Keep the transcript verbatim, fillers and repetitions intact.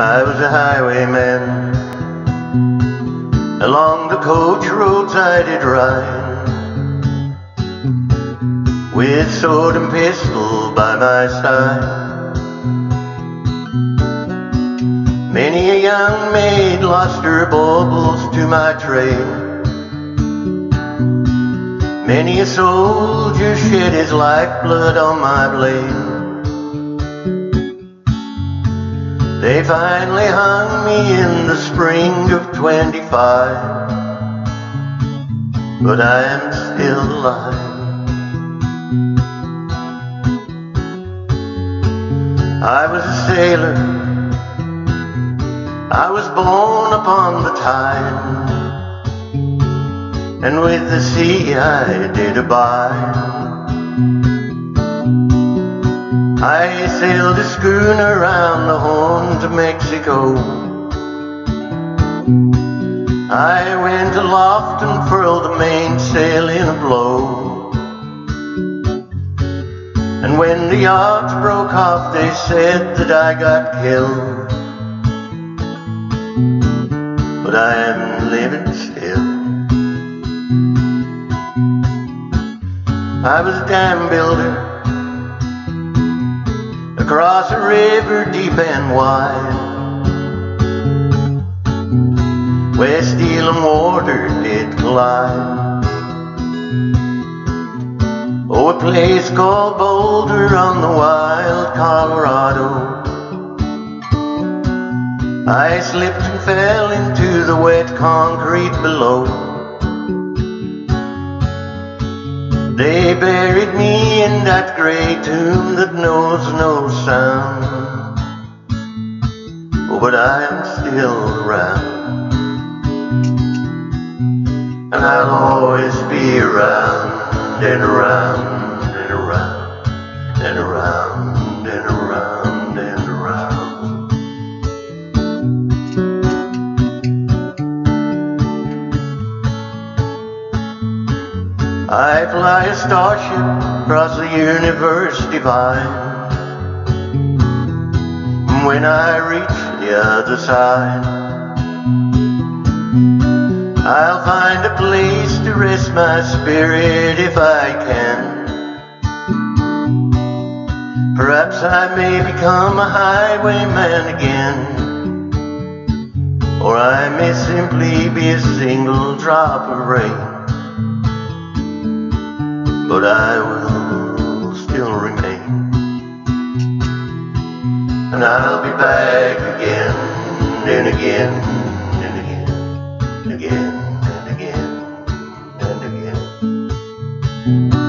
I was a highwayman. Along the coach roads I did ride, with sword and pistol by my side. Many a young maid lost her baubles to my trade. Many a soldier shed his lifeblood on my blade. They finally hung me in the spring of twenty-five, but I am still alive. I was a sailor, I was born upon the tide, and with the sea I did abide. I sailed a schooner round the Horn to Mexico. I went aloft and furled the mainsail in a blow. And when the yards broke off, they said that I got killed, but I am living still. I was a dam builder across a river deep and wide, where steel and water did collide. Oh, a place called Boulder on the wild Colorado. I slipped and fell into the wet concrete below. They buried me in that gray tomb that knows no sound. Oh, but I am still around, and I'll always be around and around and around and around and around and around. I fly a starship across the universe divine. When I reach the other side, I'll find a place to rest my spirit if I can. Perhaps I may become a highwayman again, or I may simply be a single drop of rain. But I will still remain, and I'll be back again and again and again, again and again and again.